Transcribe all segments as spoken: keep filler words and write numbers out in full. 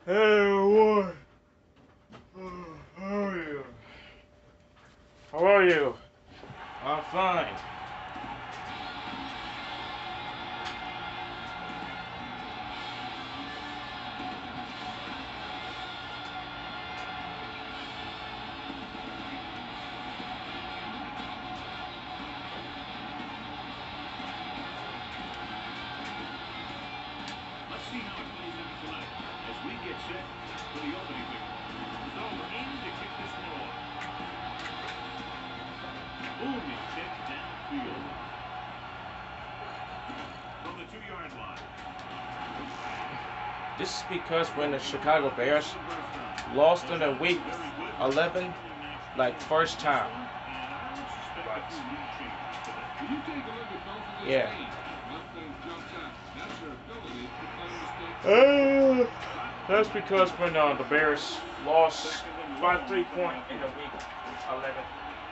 Hey, what? How are you? How are you? I'm fine. Let's see how it plays out tonight as we get set for the opening kick. So we're aiming to kick this one off. Booming kick downfield from the two-yard line. This is because when the Chicago Bears lost in the week eleven, like first time. Yeah. Uh, that's because when uh, the Bears lost by three points in the week eleven.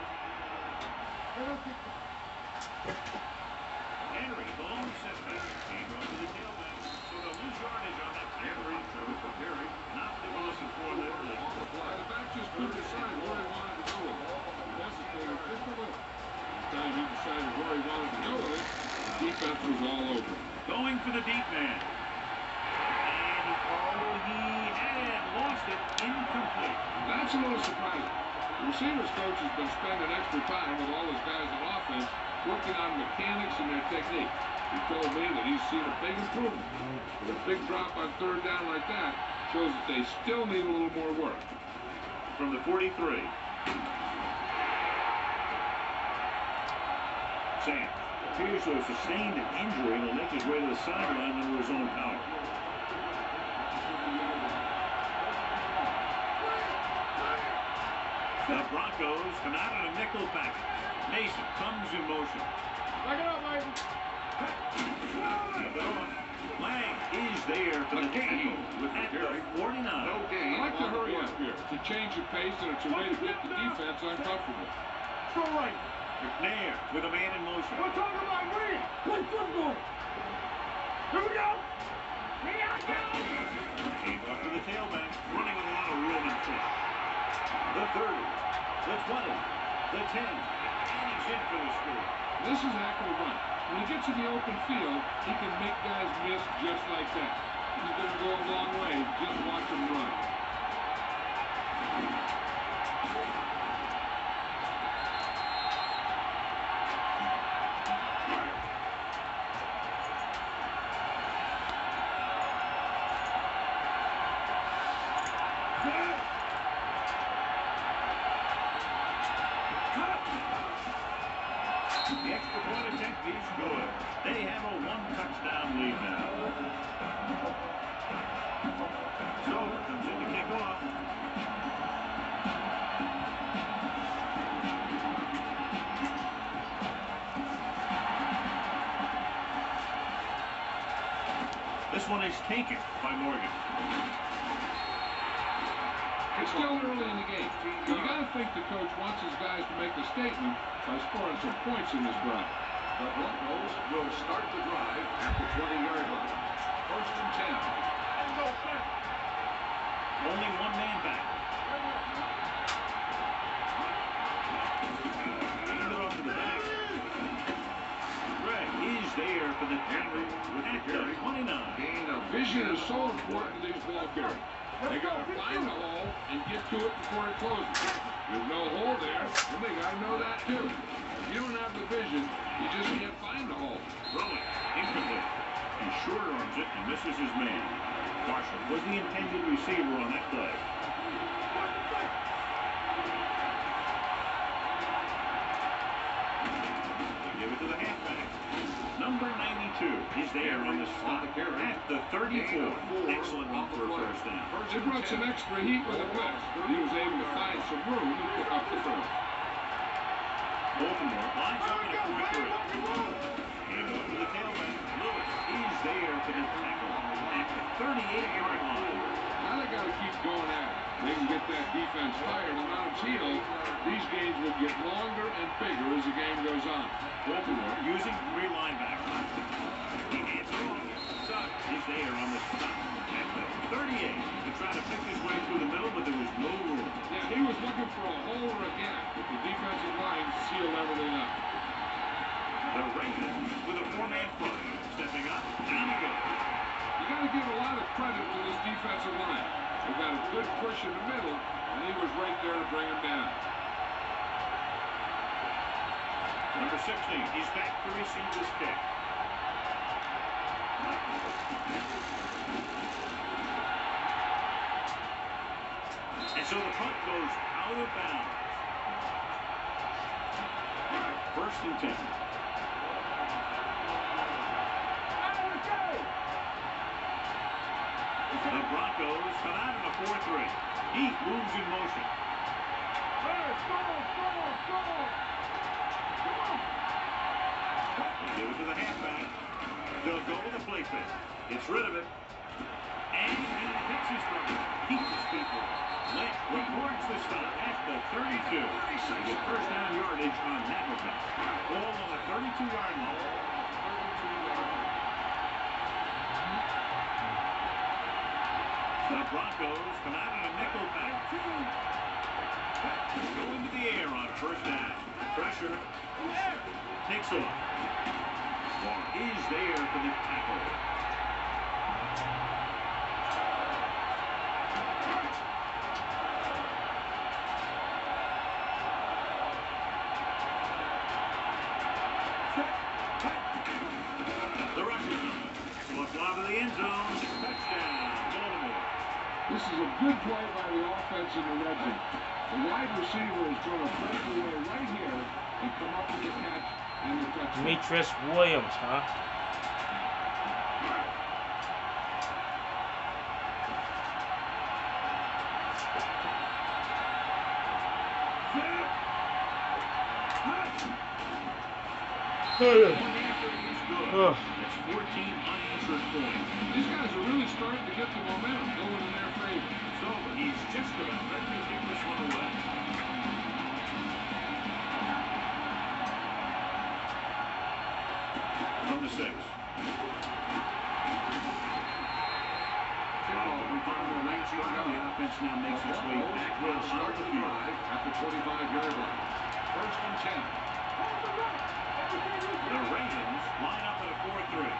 Henry, the long setback. Came up to the tailback. So they'll lose yardage on that Henry. For Henry. Not the awesome for that play. The back just couldn't decide where he wanted to go with it. He hesitated just a little. The time he decided where he wanted to go with it, the defense was all over. Going for the deep man. And oh, he had lost it. Incomplete. That's a little surprising. The receivers coach has been spending extra time with all his guys on offense working on mechanics and their technique. He told me that he's seen a big improvement. But a big drop on third down like that shows that they still need a little more work. From the forty-three. Sam appears to have sustained an injury and will make his way to the sideline under his own power. The Broncos come out in a nickel package. Mason comes in motion. Back it up, Mason. Lang is there for the tackle at the forty-nine. No gain. I like to hurry up here. It's a change of pace, and it's a way to get the defense uncomfortable. Go right. McNair with a man in motion. We're talking about me. Play football. Here we go. We got to go. Came up to the tailback, running with a lot of room and push. The thirty, the twenty, the ten, and he's in for the score. This is a heck of a run. When he gets in the open field, he can make guys miss just like that. He's going to go a long way. Just watch him run. The extra point attempt is good. They have a one-touchdown lead now. So comes in to kick off. This one is taken by Morgan. It's still early in the game. You got to think the coach wants his guys to make a statement by scoring some points in this drive. The Broncos will start the drive at the twenty-yard line. First and ten. Only one man back. Hand it off to the back. Greg is there for the Henry at the twenty-nine. Gain of Vision is so important to these ball carriers. They got to find the hole and get to it before it closes. There's no hole there, and they got to know that too. If you don't have the vision, you just can't find the hole. Throwing incomplete. He short arms it and misses his man. Marshall was the intended receiver on that play. They give it to the halfback. Number ninety-two is there on the stop at the thirty-four. Excellent run for a first down. They brought some extra heat with the blitz, but he was able to find some room to pick up the first. Baltimore lines up in a four three. And over to the tailback. Lewis is there for the tackle at the thirty-eight-yard line. Now they got to keep going at it. They can get that defense tired and on its heels. These games will get longer and bigger as the game goes on. Baltimore using three linebackers. He hands it off. He's there on the stop at the thirty-eight. He tried to pick his way through the middle, but there was no room. Yeah, he was looking for a hole or a gap, but the defensive line sealed everything up. The Ravens with a four-man front. Stepping up, down he goes. You got to give a lot of credit to this defensive line. They got a good push in the middle, and he was right there to bring him down. Number sixteen, he's back to receive this kick. And so the punt goes out of bounds. First and ten. The Broncos come out in a four three. He moves in motion. Give it to the halfback. They'll go with a play fake. Gets rid of it. And he picks his brother. Keeps his people. Lynch records the stop at the thirty-two. They get first down yardage on that one. Ball on the thirty-two yard line. The Broncos come out in a nickel back. Go into the air on first down. Pressure. Takes off. Ball is there for the tackle. The Russian looks out of the end zone. Touchdown, Baltimore. This is a good play by the offense in the red zone. The wide receiver is going to break away right here and come up with the catch and the touchdown. Demetrius Williams, huh? Ugh. That's fourteen unanswered points. These guys are really starting to get the momentum going in their favor. So he's just about ready to give this one away. From the six. Oh, we found the lane short. The offense now makes its way back. Will start the drive at the twenty-five yard line. First and ten. The Ravens line up at a four three.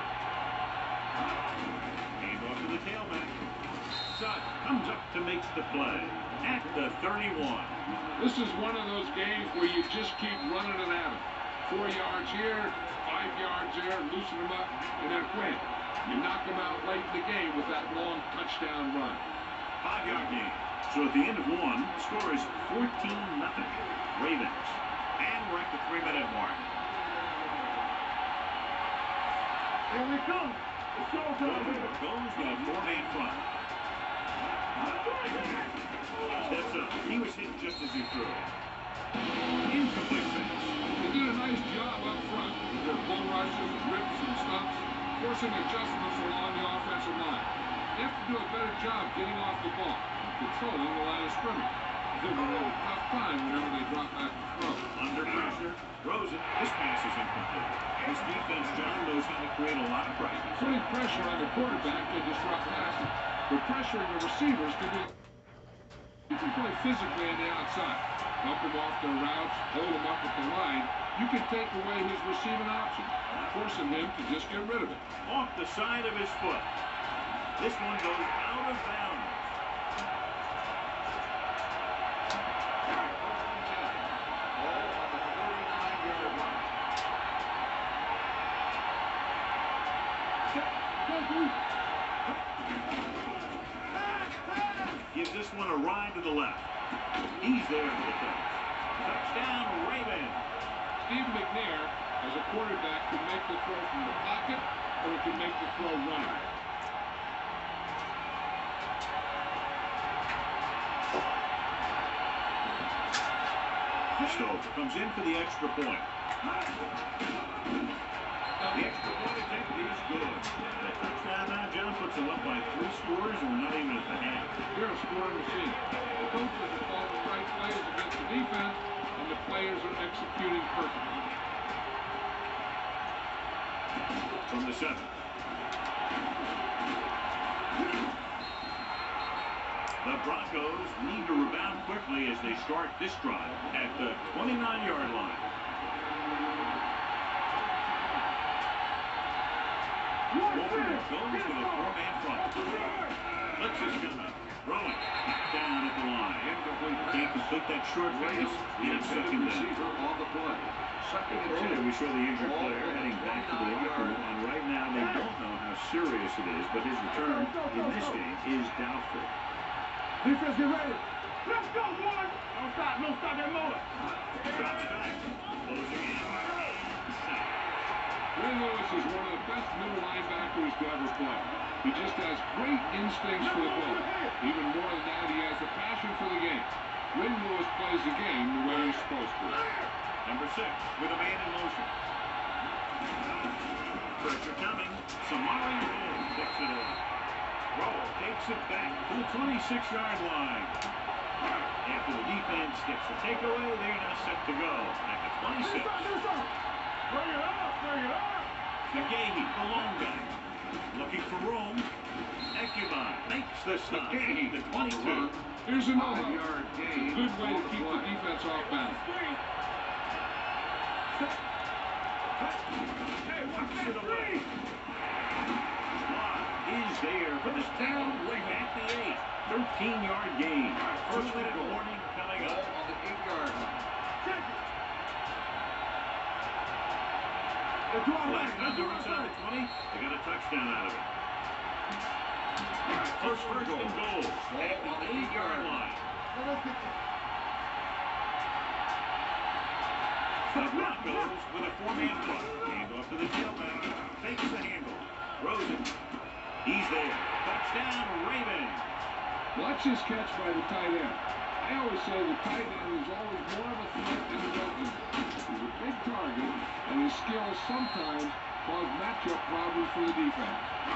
Hand off to the tailback. Sutton comes up to make the play at the thirty-one. This is one of those games where you just keep running it at them. Four yards here, five yards there, loosen them up, and then win. You knock them out late in the game with that long touchdown run. Five yard game. So at the end of one, the score is fourteen nothing. Ravens. And we're at the three minute mark. Here we come. It's go time. Goes with a four-man front. Steps up. He was hit just as he threw. Incomplete pass. They did a nice job up front with their bull rushes, rips, and stumps, forcing adjustments along the offensive line. They have to do a better job getting off the ball and controlling the line of scrimmage. They're going to have a tough time whenever they drop back to throw. Under pressure. Throws it. This pass is incomplete. This defense, John, knows how to create a lot of pressure. Putting pressure on the quarterback can disrupt passing. But pressuring the receivers can do. You can play physically on the outside. Bump them off their routes, hold them up at the line. You can take away his receiving option, forcing him to just get rid of it. Off the side of his foot. This one goes out of bounds. Gives this one a ride to the left. He's there for the catch. Touchdown, Ravens. Steve McNair, as a quarterback, can make the throw from the pocket, or he can make the throw running. Stover comes in for the extra point. The extra point attempt is good. That touchdown now, John, puts them up by three scores, and we're not even at the half. You're a scoring machine. The coaches are calling the right plays against the defense, and the players are executing perfectly. From the seven. The Broncos need to rebound quickly as they start this drive at the twenty-nine yard line. Baltimore goes with a four-man front. Blitz is coming. Throwing. Down at the line. Can't complete that short pass. It's second down. On the play. Second and Earlier ten. we saw the injured player heading back to the locker room, and right now they don't know how serious it is, but his return in this game is doubtful. Defense, get ready. Let's go, boys. Don't stop, don't stop that motor. Drops back. Closing in. Ray Lewis is one of the best middle linebackers to ever play. He just has great instincts for the ball. Even more than that, he has a passion for the game. Ray Lewis plays the game the way he's supposed to. Number six with a man in motion. Pressure coming. Samari Roll picks it up. Roll takes it back to the twenty-six yard line. After the defense gets the takeaway, they're now set to go at the twenty-six. Bring it up, bring it up. McGahee, the long guy. Looking for room. Ecubon makes the stop. The twenty-two. Here's another Five-yard gain. good way to keep the defense off balance. Hey, watch it away. Block is there for the down way at the eight. thirteen yard gain. First minute warning coming Ball up. on the eight-yard line. Last time they were inside the twenty, they got a touchdown out of it. First first and goal at the eight yard line. The Broncos with a four-man front. Hand off to the tailback. Takes the handle. Throws it. He's there. Touchdown, Ravens. Watch this catch by the tight end. I always say the tight end is always more of a threat than the opener. He's a big target, and his skills sometimes cause matchup problems for the defense.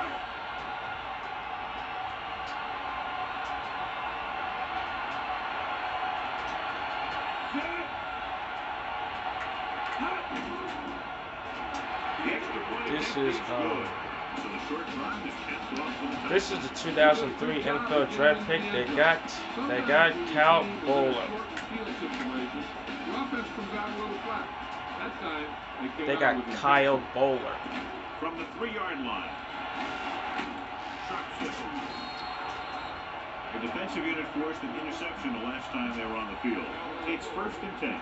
The extra point This attempt is, um, good. So the short drive is capped off with a This is the two thousand three N F L draft pick. They got they got Cal Bowler. They got Kyle Bowler. from the three-yard line. Sharp stick. The defensive unit forced an interception the last time they were on the field. It's first and ten.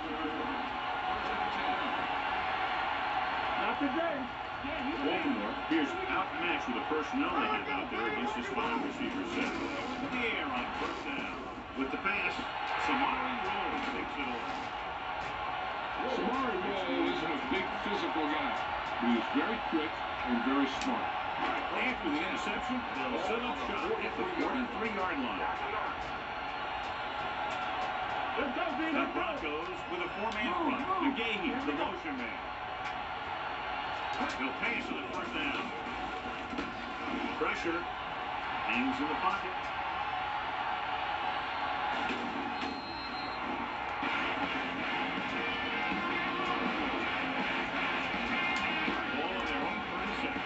Not today. Baltimore appears outmatched with the personnel they have out there against this five receiver set. In the air on first down. With the pass, Samari Roll takes it over. Samari Roll isn't a big physical guy, but he's very quick and very smart. After the interception, they'll set up shop at the forty-three yard line. The Broncos with a four-man front. McGahee, the motion man. He'll pass on the first down. Pressure. Hangs in the pocket. Ball on their own thirty-six.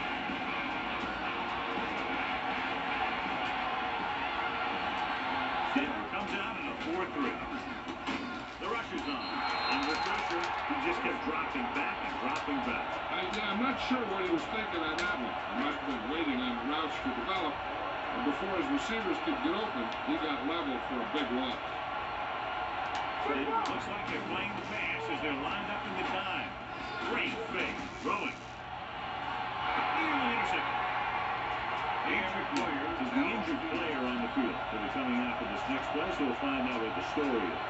Denver comes out in a four three. The rush is on. Under pressure, he just kept dropping back and dropping back. I, yeah, I'm not sure what he was thinking on that one. He must have been waiting on the routes to develop. And before his receivers could get open, he got leveled for a big loss. It looks like they're playing the pass as they're lined up in the dime. Great fake. Throwing. Nearly intercepted. The injured player is the injured player on the field. They'll be coming out for this next play, so we'll find out what the story is.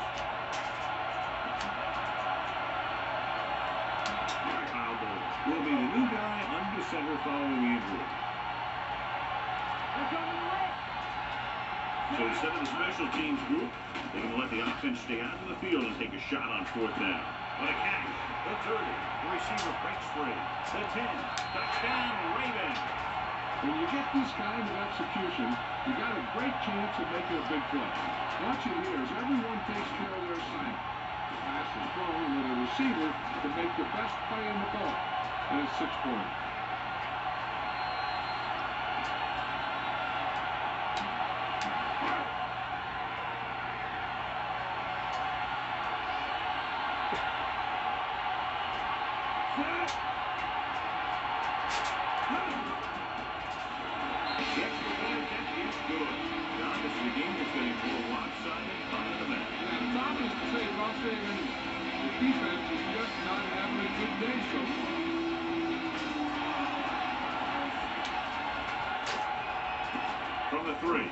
Kyle Bowler will be the new guy under center following the injury. So instead of the special teams group, they're going to let the offense stay out in the field and take a shot on fourth down. What a catch. The thirty. The receiver breaks free. The ten. Touchdown, Ravens. When you get this kind of execution, you got a great chance of making a big play. Watch it here as everyone takes care of their assignment. The pass is thrown with a receiver to make the best play in the ball. And it's six points. The extra point attempt is good. Now this is a game that's getting more lopsided by the match. And Tom is to say about saving the defense is just not having a good day so far. From the three.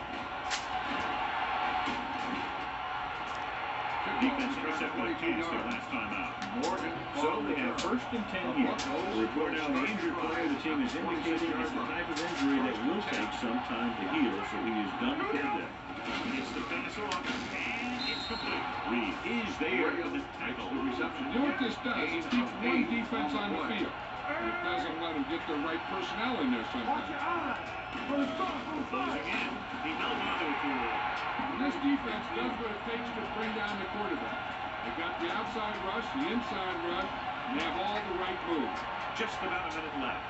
Defense intercept by Kansas their last time out. Morgan. So they have first and ten here. The report now, the injured player the team is indicating is the type of injury that will take some time to heal, so he is done for the day. It's the pass off, and it's complete. Reed is there for the tackle. The reception. You know what this does? It keeps one defense on the field. It doesn't let them get the right personnel in there sometimes. Closing in. He held on to it too long. This defense does what it takes to bring down the quarterback. They got the outside rush, the inside rush, and they have all the right moves. Just about a minute left.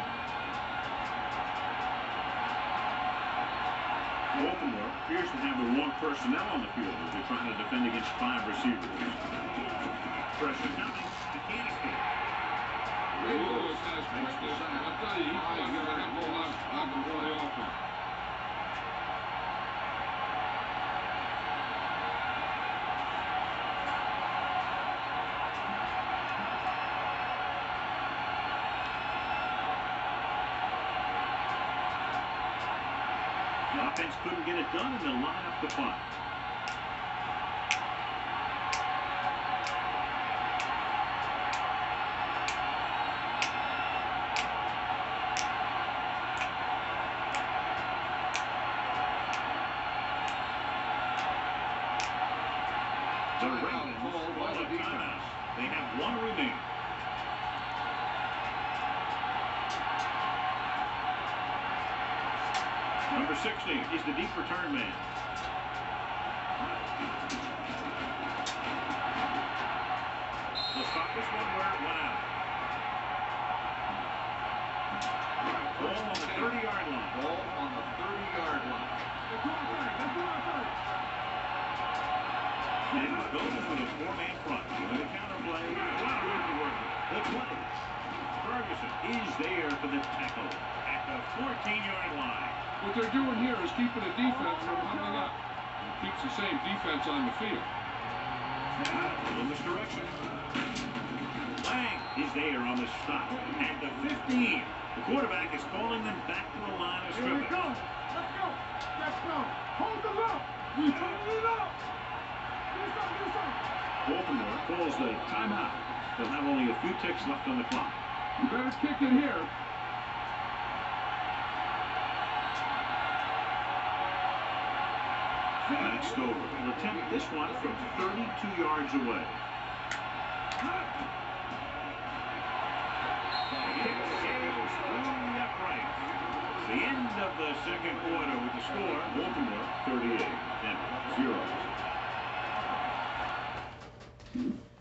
Baltimore appears to have the wrong personnel on the field as they're trying to defend against five receivers. Pressure coming. He can't escape. Ray Lewis has quickness. I'll tell you, he's going to get a whole lot of play off him. The offense couldn't get it done, and they'll line up the punt. The Ravens call a timeout. They have one remaining. Number sixty is the deep return man. They'll stop this one where it went out. Ball on the thirty-yard line. Ball on the thirty-yard line. And it goes with a four-man front. With a counter play, a lot of room to work with. The play. Ferguson is there for the tackle at the fourteen-yard line. What they're doing here is keeping the defense from humming up. It keeps the same defense on the field. In this direction. Lang is there on the stop. At the fifteen. The quarterback is calling them back to the line of scrimmage. Here we go. Let's go. Let's go. Hold them up. We hold it up. Do something, do something. Baltimore calls the timeout. They'll have only a few ticks left on the clock. You better kick it here. Matt Stover will attempt this one from thirty-two yards away. Kick sails through the upright. The end of the second quarter with the score, Baltimore thirty-eight and zero.